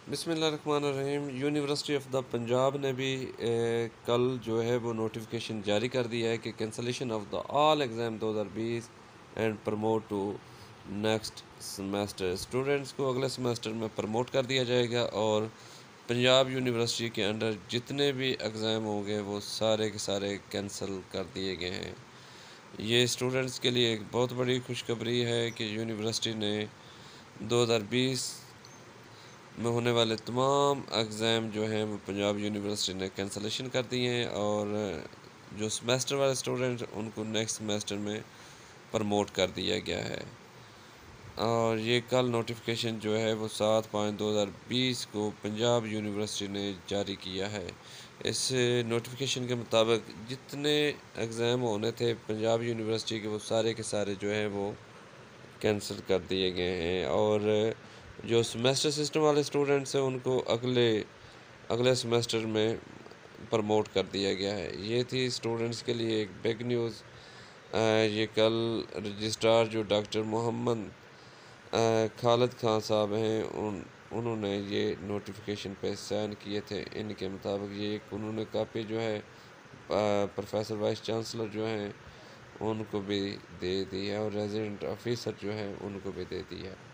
बिस्मिल्लाहिर्रहमानिर्रहीम। University of the Punjab ने भी कल जो है वो नोटिफिकेशन जारी कर दिया है कि cancellation of the all exam 2020 and promote to next semester. Students को अगले सेमेस्टर में प्रमोट कर दिया जाएगा और पंजाब यूनिवर्सिटी के अंडर जितने भी एग्ज़ाम होंगे वो सारे के सारे कैंसिल कर दिए गए हैं। ये स्टूडेंट्स के लिए एक बहुत बड़ी खुशखबरी है कि यूनिवर्सिटी ने 2020 में होने वाले तमाम एग्ज़ाम जो हैं वो पंजाब यूनिवर्सिटी ने कैंसलेशन कर दिए हैं और जो सेमेस्टर वाले स्टूडेंट उनको नेक्स्ट सेमेस्टर में प्रमोट कर दिया गया है। और ये कल नोटिफिकेशन जो है वो 7/5/2020 को पंजाब यूनिवर्सिटी ने जारी किया है। इस नोटिफिकेशन के मुताबिक जितने एग्ज़ाम होने थे पंजाब यूनिवर्सिटी के वो सारे के सारे जो हैं वो कैंसिल कर दिए गए हैं और जो सेमेस्टर सिस्टम वाले स्टूडेंट्स हैं उनको अगले अगले सेमेस्टर में प्रमोट कर दिया गया है। ये थी स्टूडेंट्स के लिए एक बिग न्यूज़। ये कल रजिस्ट्रार जो डॉक्टर मोहम्मद खालिद खान साहब हैं उन्होंने ये नोटिफिकेशन पे साइन किए थे। इनके मुताबिक ये उन्होंने कापी जो है प्रोफेसर वाइस चांसलर जो हैं उनको भी दे दी है और रेजिडेंट ऑफिसर जो है उनको भी दे दी है।